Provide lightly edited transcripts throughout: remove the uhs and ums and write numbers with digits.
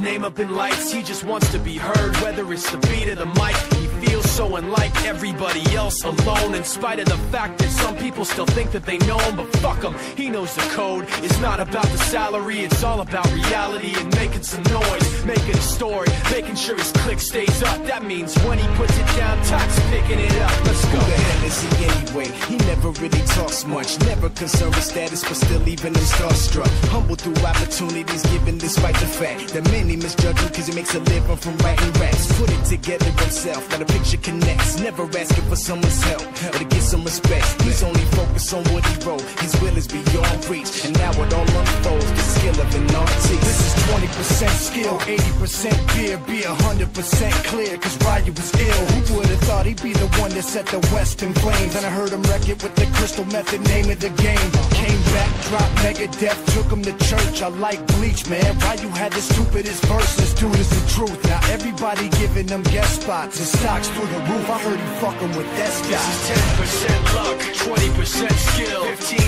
name up in lights. He just wants to be heard, whether it's the beat or the mic. He feels so unlike everybody else, alone, in spite of the fact that some people still think that they know him. But fuck him, he knows the code. It's not about the salary, it's all about reality and making some noise, making a story, making sure his click stays up. That means when he puts it down, Tox picking it up. Let's go. Who the hell is he anyway? He never really talks much, never concerned with status, but still even him starstruck. Humble through opportunities given despite the fact that many misjudge him cause he makes a living from writing raps. Put it together himself, now the picture connects. Never asking for someone's help or to get some respect. He's only focused on what he wrote. His will is beyond reach, and now it all unfolds. The skill of an artist. This is 20% skill, 80% fear. Be 100% clear, cause Ryu was ill. Who would've thought he'd be the one that set the West in flames? And I heard him wreck it with the crystal method, name of the game. Came back, dropped Megadeth, took him to church. I like Bleach, man. Ryu had the stupidest verses, dude, is the truth. Now everybody giving them guest spots and stocks through the roof. I heard he fucking with that This is 10% luck, 20% skill,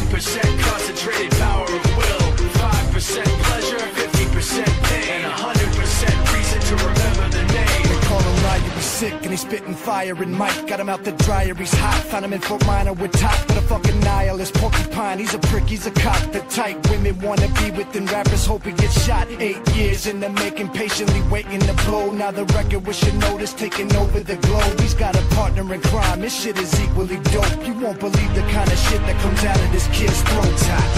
15% concentrated power of will, 5% pleasure, 50% pain, and 100% reason to remember the name. They call him Ryu, he's sick and he's spitting fire. And Mike got him out the dryer, he's hot. Found him in Fort Minor with top, but a fucking nihilist porcupine. He's a prick, he's a cock. The type women wanna be within, rappers hope he gets shot. 8 years in the making, patiently waiting to blow. Now the record with your notice taking over the globe. He's got a partner in crime, this shit is equally dope. You won't believe the kind of shit that comes out of this kid's throat.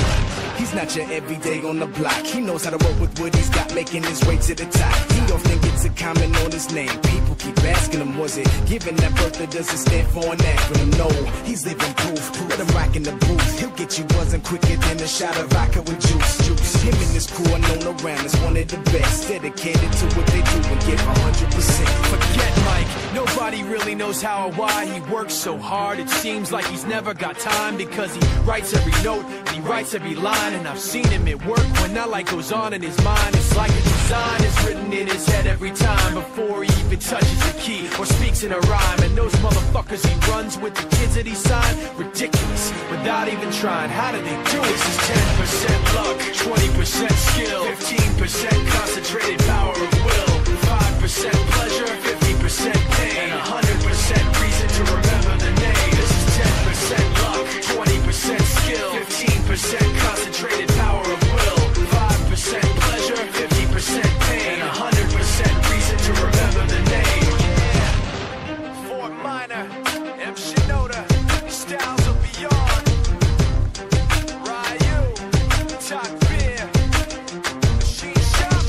He's not your everyday on the block. He knows how to work with what he's got, making his way to the top. He don't think it's a comment on his name. People keep asking him, was it given that birth that doesn't stand for an acronym? No, he's living proof. Let him rock in the booth. He'll get you buzzing quicker than a shot of vodka with juice. Him and his crew are known around as one of the best, dedicated to what they do and give 100%. Forget Mike, nobody really knows how or why he works so hard. It seems like he's never got time, because he writes every note and he writes every line. And I've seen him at work when that light goes on in his mind. It's like a design is written in his head every time, before he even touches a key or speaks in a rhyme. And those motherfuckers he runs with, the kids that he signed, ridiculous, without even trying. How do they do it? This is 10% luck, 20% skill, 15% concentrated power of will, 5% pleasure, 50% pain, and 100% reason to remember the name. This is 10% luck, 20% skill, 15% concentrated power of will, 5% pleasure, 50% pain, and 100% reason to remember the name. Yeah. Fort Minor, M. Shinoda, Styles of Beyond, Ryu, Talk Beer, Machine Shop.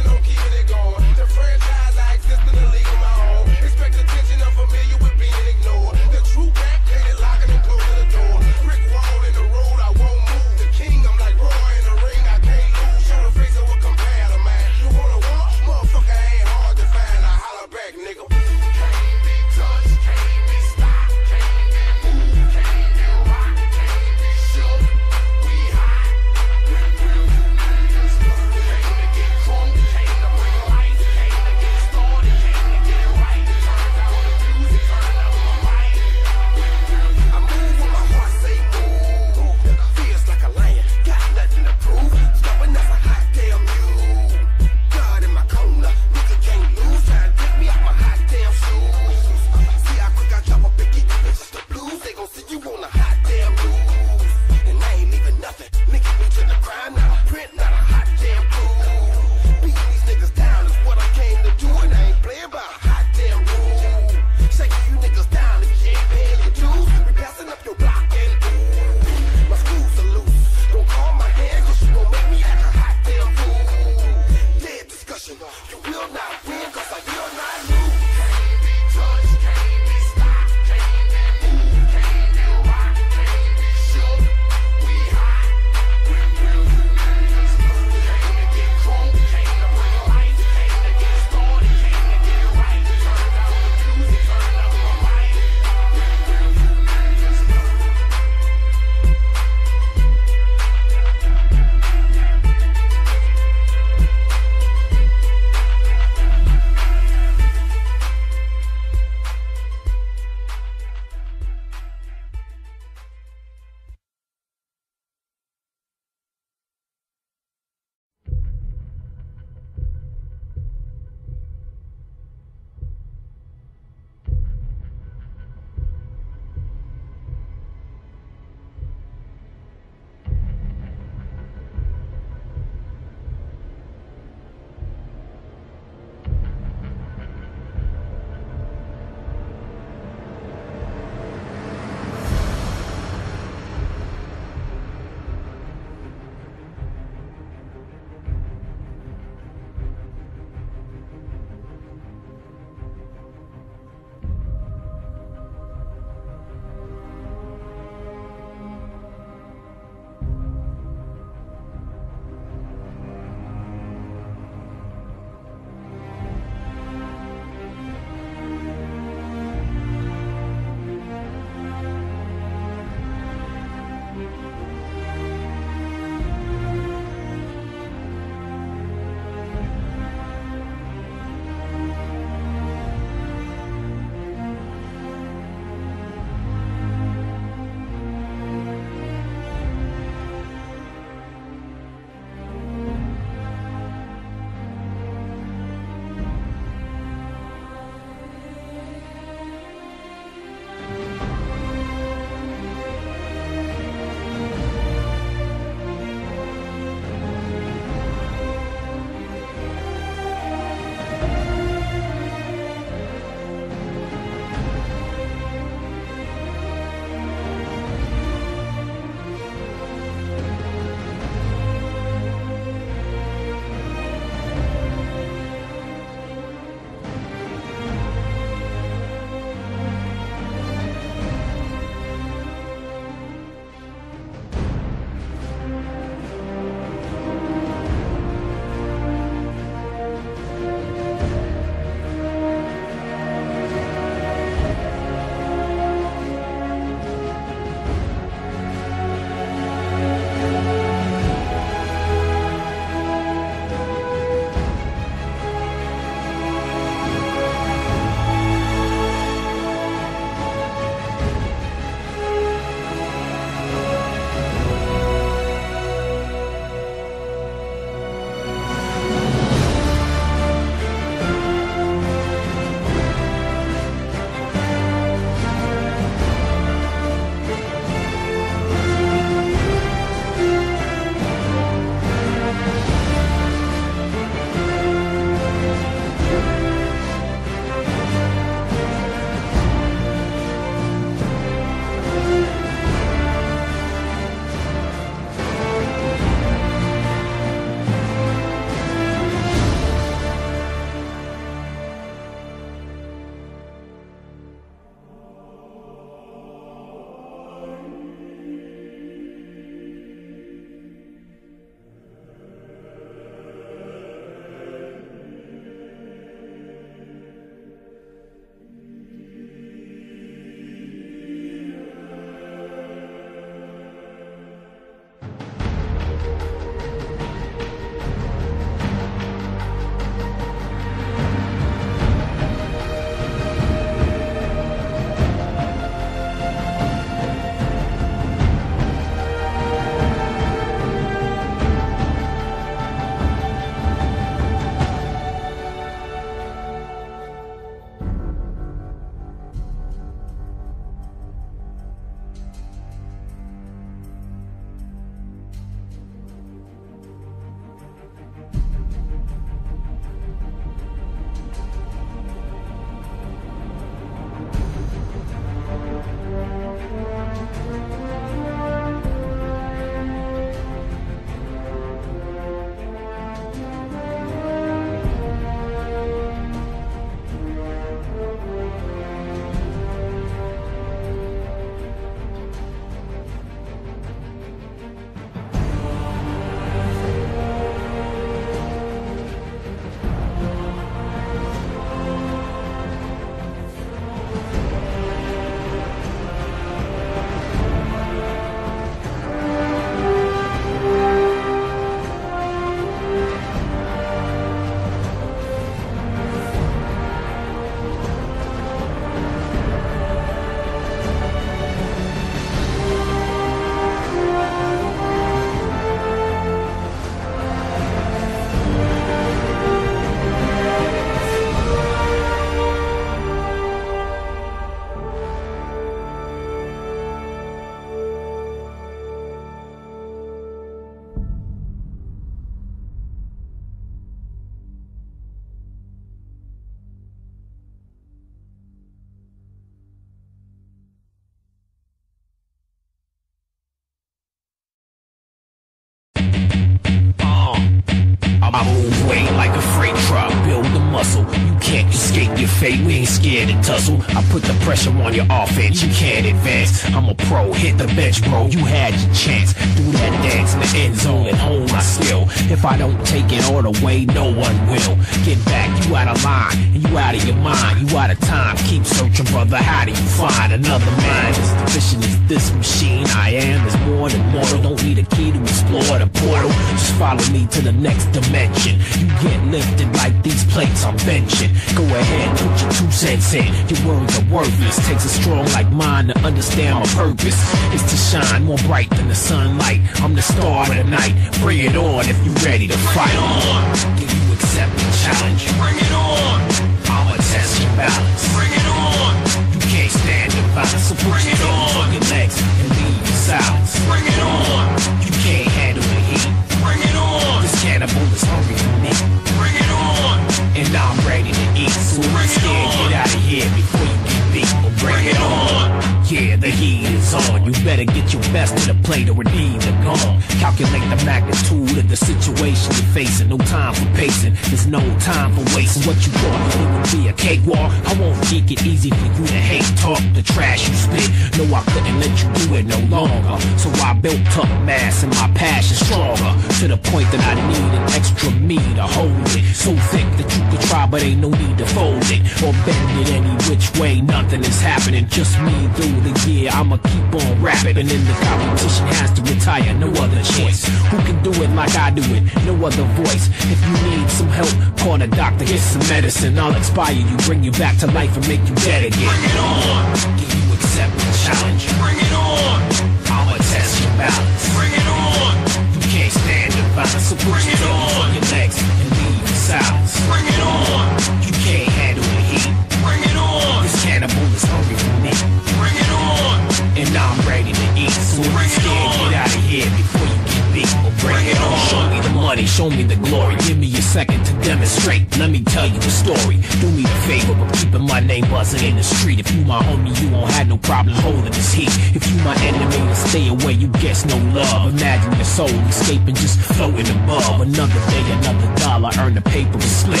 I move weight like a freight truck, build the muscle. You can't escape your fate, we ain't scared to tussle. I put the pressure on your offense, you can't advance. I'm a pro, hit the bench, bro, you had your chance. Do that dance in the end zone and hone my skill. If I don't take it all the way, no one will. Get back, you out of line, and you out of your mind, you out of time. Keep searching, brother, how do you find another mind? As efficient as this machine I am is more than mortal. Don't need a key to explore the portal. Just follow me to the next dimension. You get lifted like these plates I'm benching. Go ahead, put your 2 cents in. Your words are worthless. Takes a strong like mine to understand my purpose. It's to shine more bright than the sunlight. I'm the star of the night. Bring it on if you ready to fight. Do you accept the challenge? Bring it on. I'ma test your balance. Bring it on. You can't stand the violence, so put your hands on your legs and leave in silence. Bring it on. You can't handle the heat. Bring it on. This cannibal is hungry for me. Bring it on. And I'm ready to eat. So if you're scared, get out of here before you get beat. Or bring it on. Yeah, the heat is on. You better get your best to the plate or it either gone. Calculate the magnitude of the situation you're facing. No time for pacing. There's no time for wasting. What you thought it would be a cakewalk? I won't make it easy for you to hate talk the trash you spit. No, I couldn't let you do it no longer. So I built up mass and my passion stronger. To the point that I need an extra me to hold it. So thick that you could try, but ain't no need to fold it or bend it any which way. Nothing is happening. Just me through the year. I'ma keep on rapping, and then the competition has to retire. No other choice. Who can do it like I do it? No other voice. If you need some help, call the doctor, get some medicine. I'll inspire you, bring you back to life, and make you dead again. Bring it on. Do you accept the challenge? Bring it on. I'ma test your balance. Bring it on. You can't stand the violence, so put your hands on your legs and leave in silence. Bring it on. You can't handle the heat. Bring it on. This cannibal is hungry for me. Bring it on. And I'm ready to eat. So if you're scared, get out of here before you get beat. Or bring it on. Show me the money, show me the glory. Give me a second to demonstrate. Let me tell you the story. Do me the favor of keeping my name buzzing in the street. If you my homie, you won't have no problem holding this heat. If you my enemy, then stay away, you get no love. Imagine your soul escaping, just floating above. Another day, another dollar, earn the paper and split.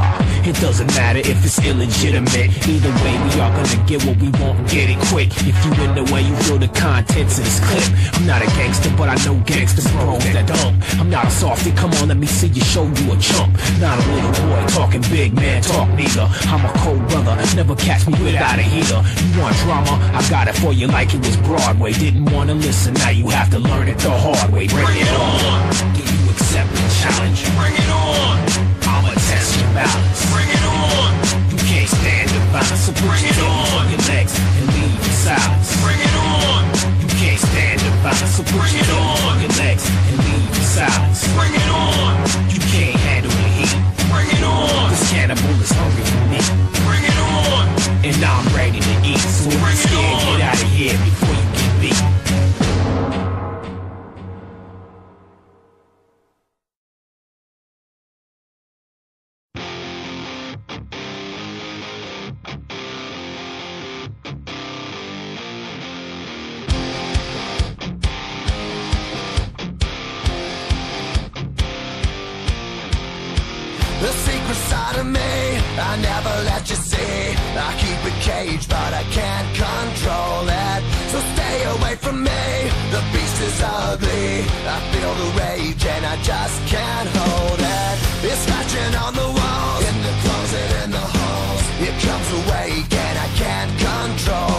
It doesn't matter if it's illegitimate. Either way, we are gonna get what we want and get it quick. If you in the way, you feel the contents of this clip. I'm not a gangster, but I know gangster bros that dump. I'm not a softy, come on, let me see you show you a chump. Not a little boy talking big man talk neither. I'm a cold brother, never catch me without a heater. You want drama? I got it for you like it was Broadway. Didn't wanna listen, now you have to learn it the hard way. Bring it on. Do you accept the challenge? Bring it on. I'ma test your balance. Bring it on. You can't stand the violence, so put your hands on your legs and leave in silence. Bring it on. You can't stand the violence, so put your hands on your legs and leave in silence. Bring it on. You can't handle the heat. Bring it on. This cannibal is hungry for me. Bring it on. And I'm ready to eat. So if you're scared, get out of here before you get beat. The secret side of me, I never let you see. I keep it caged, but I can't control it. So stay away from me, the beast is ugly. I feel the rage and I just can't hold it. It's scratching on the walls, in the closet, in the halls. It comes awake and I can't control